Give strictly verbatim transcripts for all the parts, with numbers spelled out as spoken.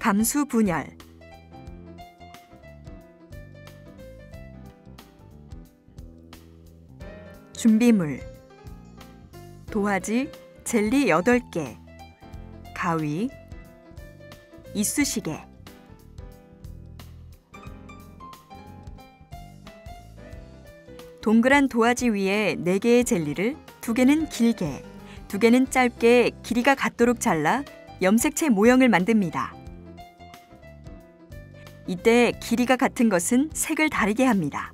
감수 분열. 준비물: 도화지 젤리 여덟 개, 가위, 이쑤시개. 동그란 도화지 위에 네 개의 젤리를 두 개는 길게, 두 개는 짧게 길이가 같도록 잘라 염색체 모형을 만듭니다. 이때 길이가 같은 것은 색을 다르게 합니다.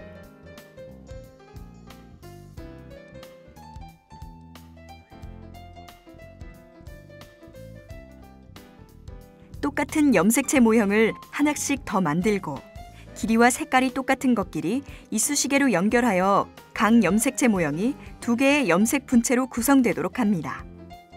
똑같은 염색체 모형을 하나씩 더 만들고 길이와 색깔이 똑같은 것끼리 이쑤시개로 연결하여 각 염색체 모형이 두 개의 염색 분체로 구성되도록 합니다.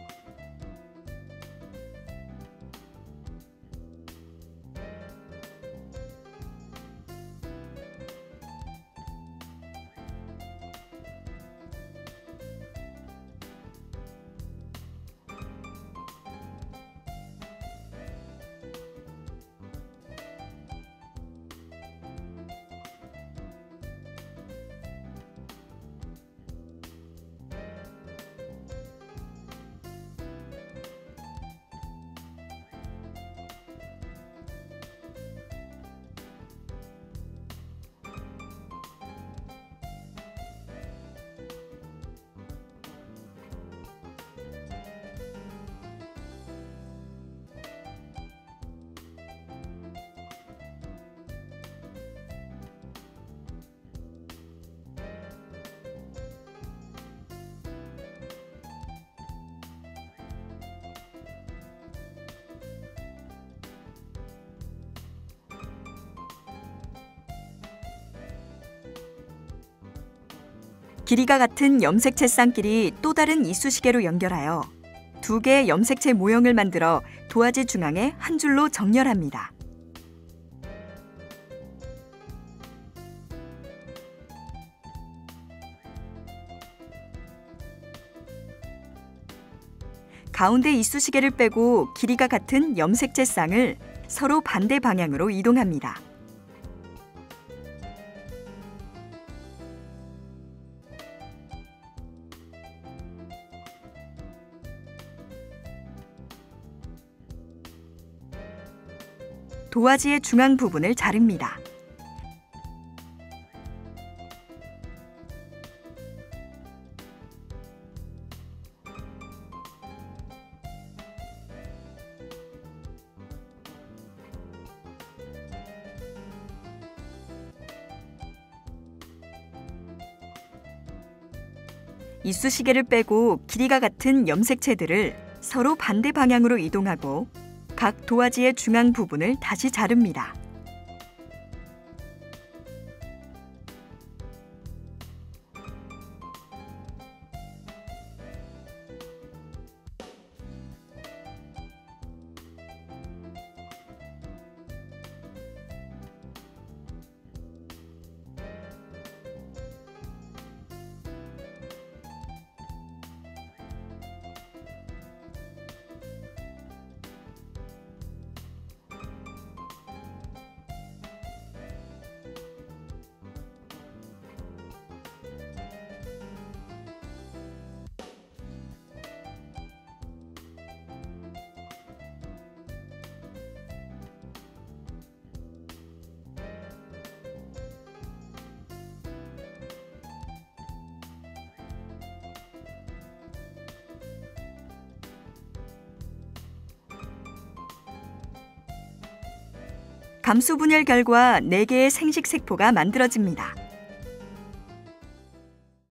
길이가 같은 염색체 쌍끼리 또 다른 이쑤시개로 연결하여 두 개의 염색체 모형을 만들어 도화지 중앙에 한 줄로 정렬합니다. 가운데 이쑤시개를 빼고 길이가 같은 염색체 쌍을 서로 반대 방향으로 이동합니다. 도화지의 중앙 부분을 자릅니다. 이쑤시개를 빼고 길이가 같은 염색체들을 서로 반대 방향으로 이동하고 각 도화지의 중앙 부분을 다시 자릅니다. 감수 분열 결과 네 개의 생식 색포가 만들어집니다.